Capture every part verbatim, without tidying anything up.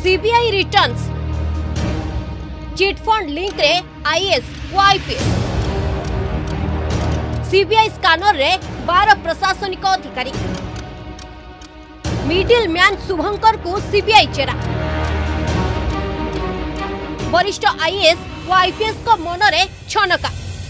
CBI returns chit fund link रे IAS व IPS CBI scanner रे बारह प्रशासनिक अधिकारी मिडिल मैन शुभंकर को सीबीआई चेरा वरिष्ठ आईएएस व आईपीएस को मनरे छनका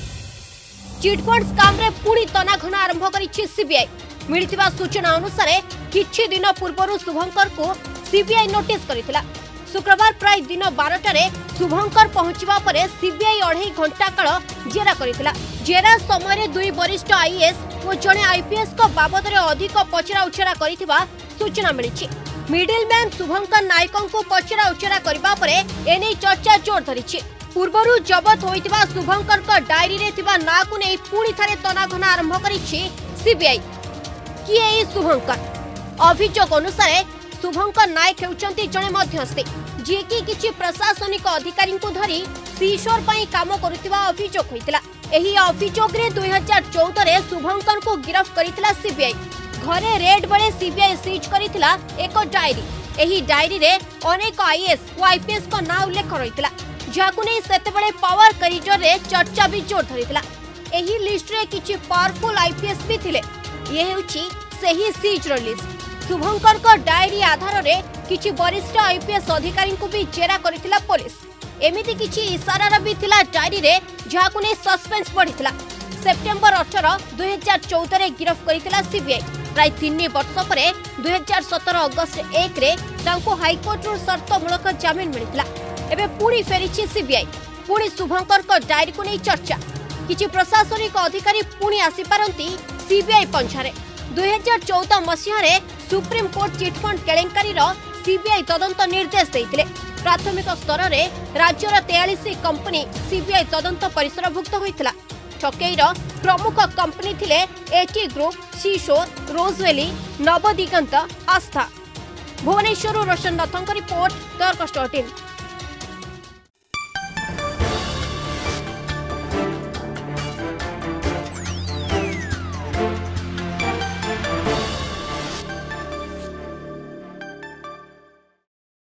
चिटफंड स्काम रे पुणी तनाघना आरंभ करिछि सीबीआई मिलिथिबा सूचना अनुसार किछि दिन पूर्व शुभंकर को सीबीआई नोटिस करिथिला। शुक्रवार प्राय दिन बारटारे शुभंकर पहुंचवा परे सीबीआई अढ़ाई घंटा काल जेरा करिथिला। जेरा समय दुई वरिष्ठ आईएएस और जड़े आईपीएस को बाबद रे अधिक पचरा उचरा करिथिबा सूचना मिलिछि। मिडिल मैन शुभंकर नायकों को पचरा उचरा करबा परे एने चर्चा जोर धरिछि। पूर्वरु जबत होइतिबा शुभंकर को डायरी रे थिबा ना को नै पुणी थारे तनाघना आरंभ करिछि सीबीआई। किए ए शुभंकर अभियोग अनुसार शुभंकर नायक हेउचंती जणे मध्यस्थी जे कि किछि प्रशासनिक अधिकारी को धरी सीशोर पई काम करुतिबा अभियोग होइतिला। एही अभियोग रे दो हज़ार चौदह रे शुभंकर को गिरफ्त करितिला सीबीआई। घरे रेड बेले सीबीआई सीज करितिला एक डायरी। एही डायरी रे अनेक आईएएस व आईपीएस को नाम उल्लेख रहितिला जाकु नै सेतेबेले पावर करिडोर रे चर्चा भी जोर धरितिला। एही लिस्ट रे किछि पावरफुल आईपीएस भी थिले। ये हेउछि सेही सीज लिस्ट। शुभंकर को डायरी आधार रे किछि वरिष्ठ आईपीएस अधिकारी को भी जेरा करितिला पुलिस। एमिति किछि इशारा भी थिला डायरी रे जाकु नै सस्पेंस बढ़ितिला। सेप्टेम्बर अठारह दो हज़ार चौदह रे गिरफ्त करितिला सीबीआई। प्राय तीन वर्ष परे दो हज़ार सत्रह अगस्त एक रे तांको हाईकोर्ट रो शर्तमूलक जमीन मिलितिला। एबे पुणी फेरिछि सीबीआई। पुणी शुभंकर को डायरी को नै चर्चा। किछि प्रशासनिक अधिकारी पुणी आसी पारंती सीबीआई पंछारे। दो हज़ार चौदह मसीह रे सुप्रीम कोर्ट चिटफंड केलेंकारी रो सीबीआई तदंत निर्देश देइतिले। प्राथमिक स्तर रे राज्यर तैंतालीस कंपनी सीबीआई तदंत परिसरभुक्त होइतिला। ठकेईर प्रमुख कंपनी थिले AT group, Seashore, Rose Valley, Navdiganta, Astha. Bhubaneswar Roshan नाथंक रिपोर्ट, तर्क डॉट इन।